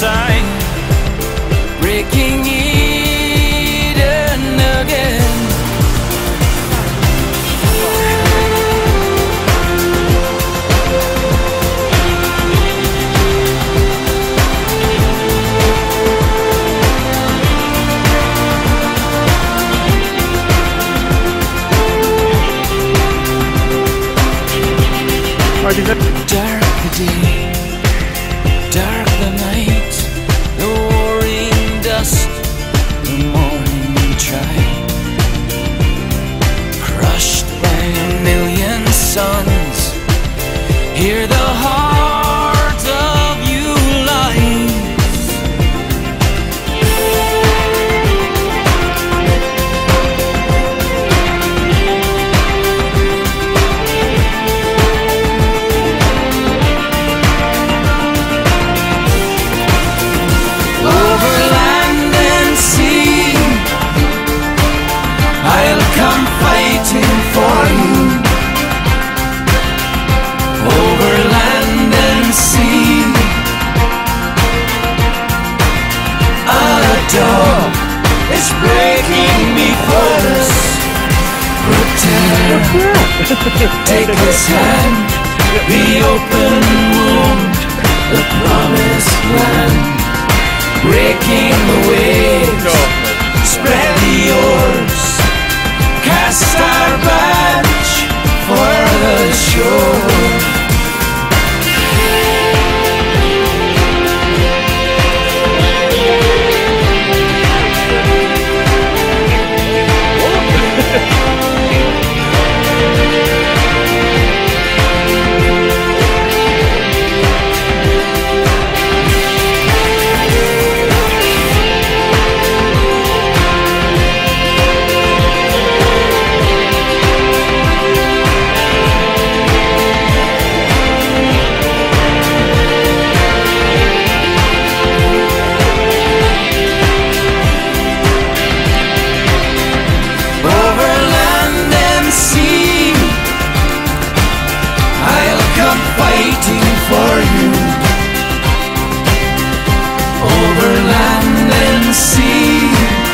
side, breaking Eden again. Dark the day, dark the night, the warring dusk, the morning tide, crushed by a million suns. Hear the heart of you lies. Over land and sea, I'll come fighting for you. Over land and sea, a dog is breaking before us. Protect, take his hand, the open wound, the promised land. Breaking the waves, spread the oars, cast our badge for the shore. Fighting for you. Over land and sea,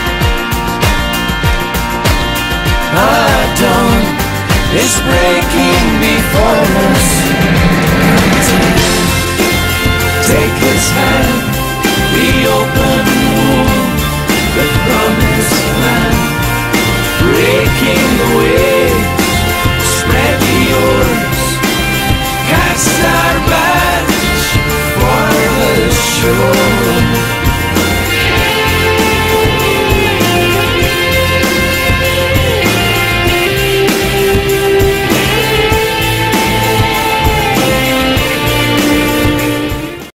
a dawn is breaking before us. Take his hand, the open